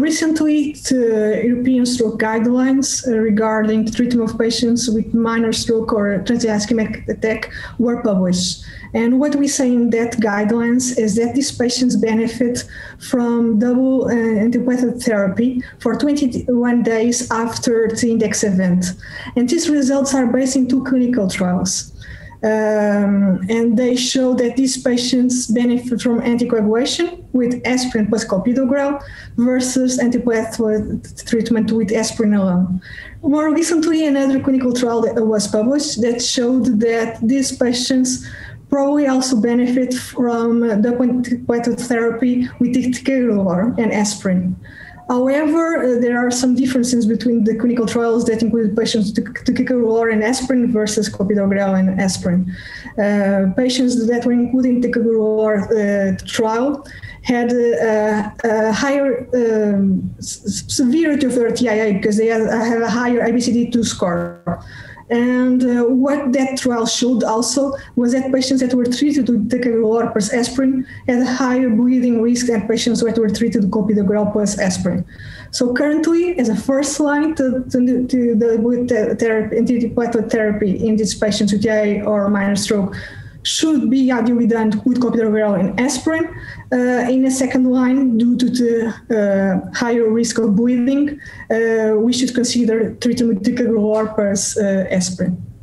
Recently, the European stroke guidelines regarding the treatment of patients with minor stroke or transient ischemic attack were published. And what we say in that guidelines is that these patients benefit from double antiplatelet therapy for 21 days after the index event. And these results are based in 2 clinical trials. And they show that these patients benefit from anticoagulation with aspirin plus Clopidogrel versus antiplatelet treatment with aspirin alone. More recently, another clinical trial that was published that showed that these patients probably also benefit from double antiplatelet therapy with Ticagrelor and aspirin. However, there are some differences between the clinical trials that include patients with Ticagrelor and aspirin versus Clopidogrel and aspirin. Patients that were included in the Ticagrelor trial had a higher severity of their TIA because they have a higher IBCD-2 score. And what that trial showed also was that patients that were treated with Ticagrelor plus aspirin had a higher bleeding risk than patients that were treated with Clopidogrel plus aspirin. So currently, as a first line to the antiplatelet therapy in these patients with TIA or minor stroke should be ideally done with Clopidogrel and aspirin. In a second line, due to the higher risk of bleeding, we should consider treatment with Ticagrelor plus aspirin.